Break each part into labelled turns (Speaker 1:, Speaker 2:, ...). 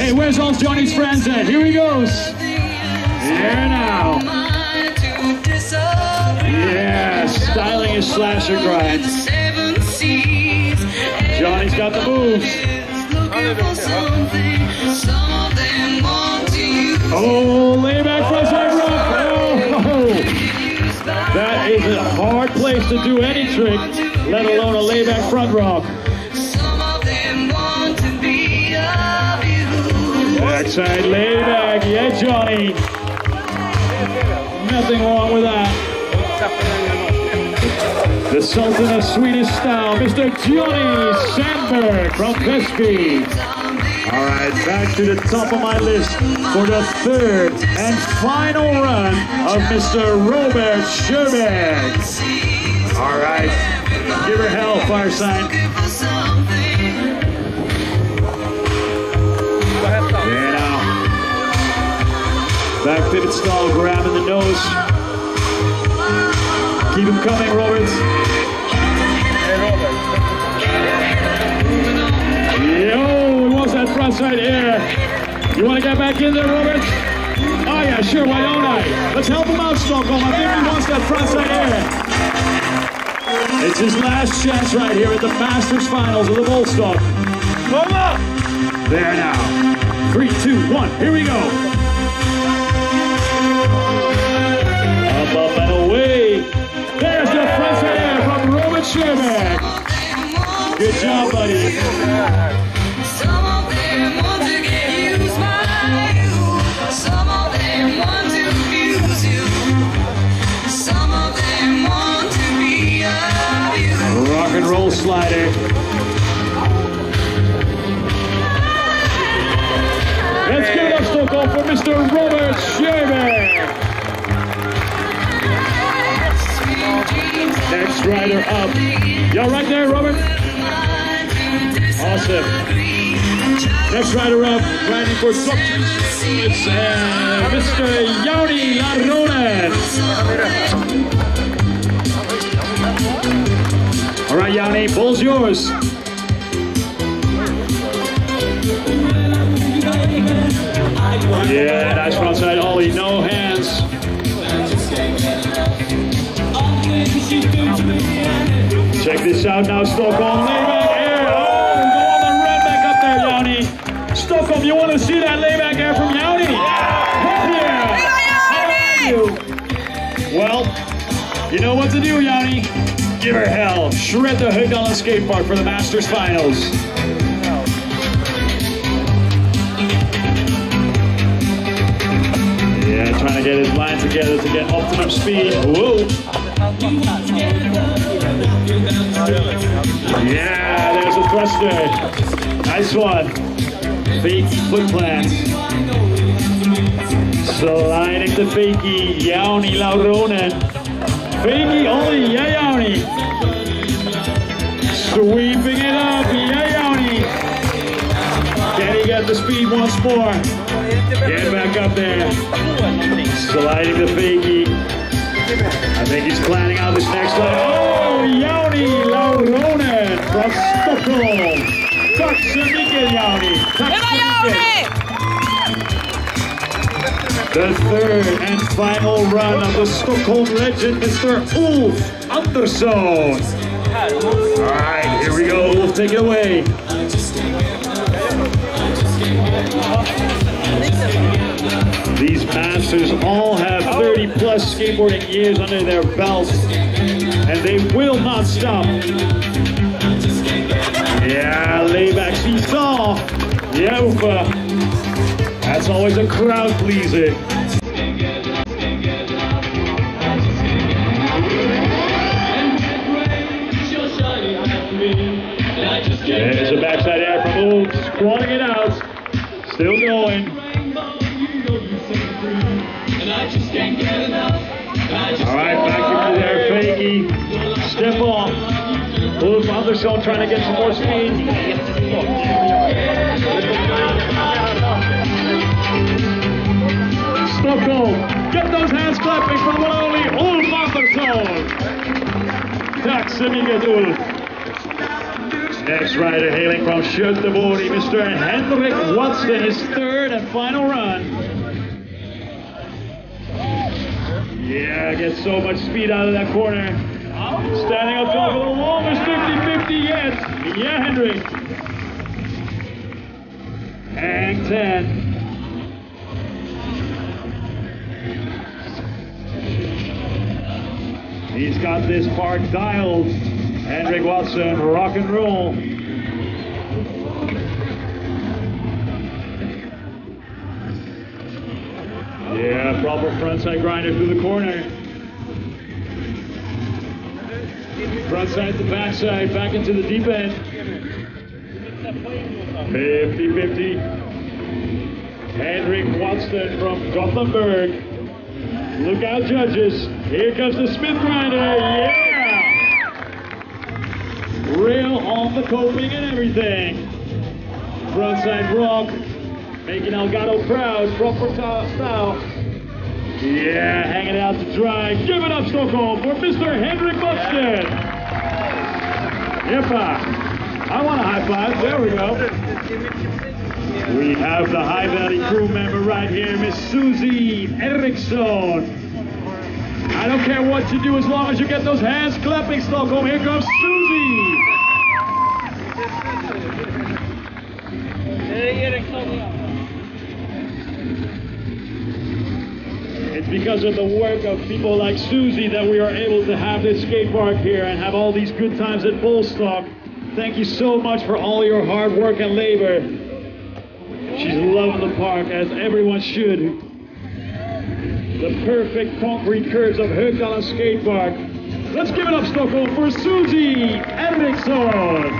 Speaker 1: Hey, where's all Johnny's friends at? Here he goes. Here now. Yeah, styling his slasher grind. Johnny's got the moves. Oh, layback front side rock. Oh, that is a hard place to do any trick, let alone a layback front rock. Backside layback, yeah, Johnny. Nothing wrong with that. The Sultan of Swedish style, Mr. Jouni Sandberg from Väsby. All right, back to the top of my list for the third and final run of Mr. Robert Sjöberg. All right, give her hell, fire sign. Yeah, now. Back pivot stall, grabbing the nose. Keep him coming, Robert. Yo, he wants that front side air. You want to get back in there, Robert? Oh yeah, sure, why don't I? Let's help him out, Stockholm. I think he wants that front side air. It's his last chance right here at the Masters Finals of the Bowlstock. There now. 3, 2, 1, here we go. Up and away. There's the front side air from Robert Sjöberg. Good job, buddy.
Speaker 2: Some of them want to get used by you. Some of them want to abuse you. Some of them want to be of you.
Speaker 1: Rock and roll slider. Let's give it up, Stockholm, for Mr. Robert Sjöberg. Next rider up. Y'all right there, Robert? Awesome. Next rider up, riding for Stockholm, it's Mr. Jouni Lauronen. All right, Jouni, ball's yours. Yeah, nice frontside ollie, no hands. Check this out now, Stockholm. Layback air. Oh, go on the red back up there, Jouni. Stockholm, you want to see that layback air from Jouni? Heck yeah! How about you? Well, you know what to do, Jouni. Give her hell. Shred the Högdalen skatepark for the Masters Finals. Yeah, trying to get his line together to get optimum speed. Whoa! Yeah, there's a thruster. Nice one. Fake foot plant. Sliding to fakie, Jouni Lauronen. Fakie only, yeah, Jouni. Sweeping it up, yeah, Jouni. Can he get the speed once more? Get back up there. Sliding to fakie. I think he's planning out this next one. Oh, Jouni Lauronen from Stockholm. Tack så mycket, Jouni. Tack så mycket. The third and final run of the Stockholm legend, Mr. Ulf Andersson. All right, here we go. Ulf, take it away. These masters all have 30-plus skateboarding years under their belts, and they will not stop. Yeah, layback seesaw. Yeah, Ufa. That's always a crowd pleaser. There's a backside air from Ulf, squatting it out. Still going. Alright, back into there, fakie. Step off. Ulf Andersson trying to get some more speed. Stockholm, get those hands clapping for the one and only Ulf Andersson. Tack så mycket, Ulf. Next rider hailing from Sjöberg, Mr. Henrik Wadsten, his third and final run. Yeah, gets so much speed out of that corner. Standing up top of the longest 50-50 yet. Yeah, Henrik. Hang 10. He's got this park dialed. Henrik Wadsten, rock and roll. Yeah, proper frontside grinder through the corner. Frontside to backside, back into the deep end. 50-50. Henrik Wadsten from Gothenburg. Look out, judges. Here comes the Smith grinder. Yeah! Rail on the coping and everything. Frontside rock. Making Elgato proud. Proper style. Yeah, hanging out to dry. Give it up, Stockholm, for Mr. Henrik Wadsten. Yeppa. I want a high five. There we go. We have the High Valley crew member right here, Miss Sussie Eriksson. I don't care what you do as long as you get those hands clapping, Stockholm. Here comes Sussie. It's because of the work of people like Sussie that we are able to have this skate park here and have all these good times at Bowlstock. Thank you so much for all your hard work and labor. She's loving the park, as everyone should. The perfect concrete curves of Högdalen skate park. Let's give it up, Stockholm, for Sussie Eriksson.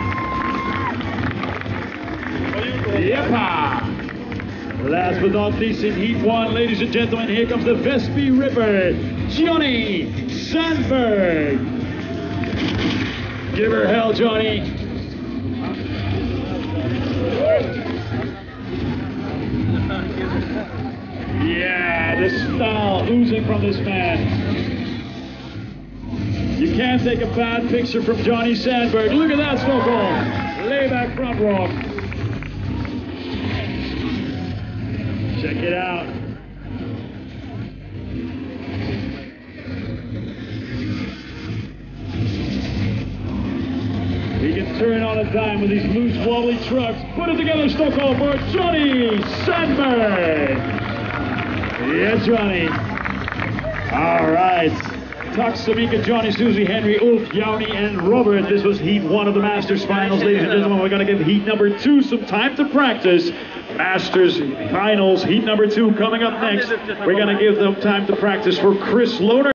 Speaker 1: Yeppa. Last but not least, in Heat 1, ladies and gentlemen, here comes the Vespi Ripper, Jouni Sandberg. Give her hell, Johnny. Yeah, the style oozing from this man. You can't take a bad picture from Jouni Sandberg. Look at that, Stockholm. Layback front rock. Check it out. He can turn on a dime with these loose, wobbly trucks. Put it together, Stockholm, for Jouni Sandberg. Yeah, Johnny. All right. Tuck, Samika, Johnny, Sussie, Henry, Ulf, Jouni, and Robert. This was Heat 1 of the Masters Finals. Ladies and gentlemen, we're going to give Heat number 2 some time to practice. Masters Finals, Heat number 2 coming up next. We're going to give them time to practice for Chris Lohner.